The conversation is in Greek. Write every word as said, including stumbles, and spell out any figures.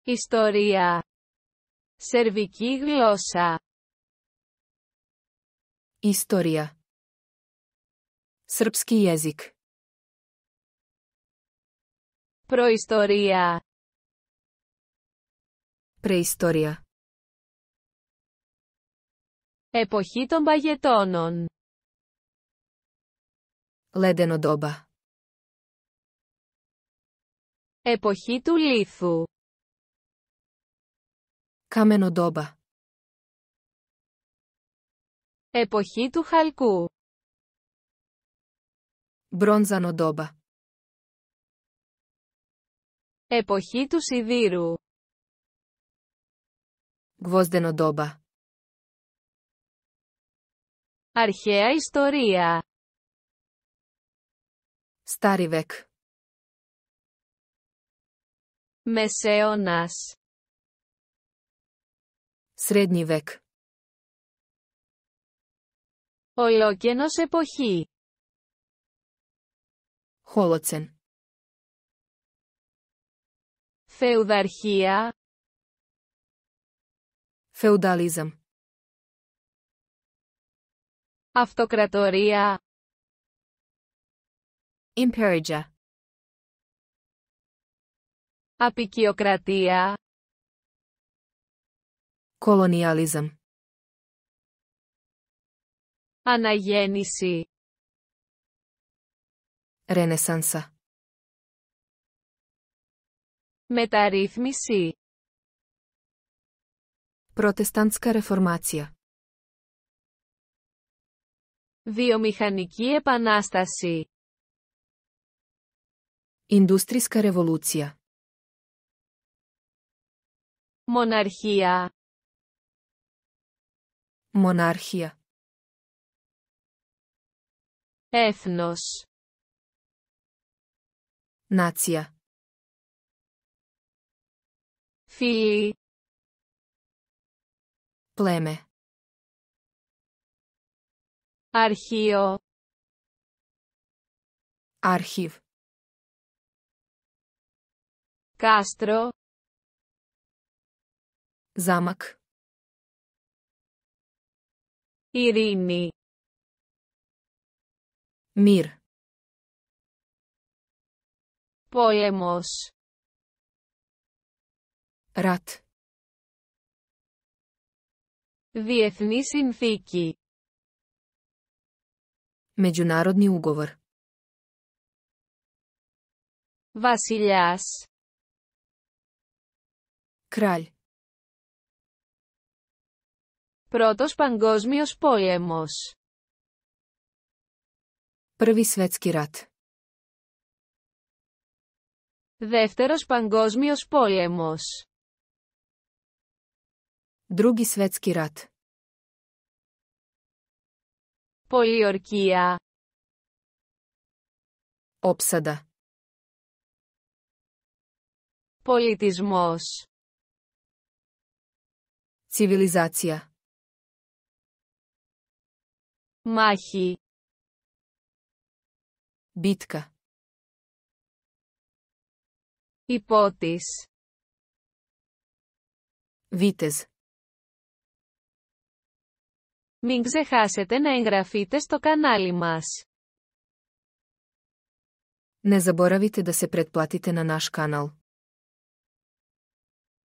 Ιστορία. Σερβική γλώσσα. Istorija. Srpski jezik. Προϊστορία. Preistorija. Εποχή των παγετώνων. Ledeno doba. Εποχή του λίθου. Kameno doba. Εποχή του χαλκού. Bronzano doba. Εποχή του σιδήρου. Gvozdeno doba. Αρχαία ιστορία. Stari vek. Μεσαίωνας. Srednji vek. Ολοκαίνος εποχή. Holocen. Φεουδαρχία. Feudalizam. Αυτοκρατορία. Imperija. Αποικιοκρατία. Kolonijalizam. Αναγέννηση. Renesansa. Μεταρρύθμιση. Protestantska reformacija. Βιομηχανική επανάσταση. Industrijska revolucija. Μοναρχία. Monarhija. Έθνος. Nacija. Φύλη. Pleme. Αρχείο. Arhiv. Κάστρο. Zamak. Ειρήνη. Mir. Πόλεμος. Rat. Διεθνή συνθήκη. Međunarodni ugovor. Βασιλιάς. Kralj. Πρώτος παγκόσμιος πόλεμος. Prvi svetski rat. Δεύτερος παγκόσμιος πόλεμος. Drugi svetski rat. Πολιορκία. Opsada. Πολιτισμός. Civilizacija. Μάχη. Bitka. Υπότις. Vitez. Μην ξεχάσετε να εγγραφείτε στο κανάλι μας. Ne zaboravite da se pretplatite na naš kanal.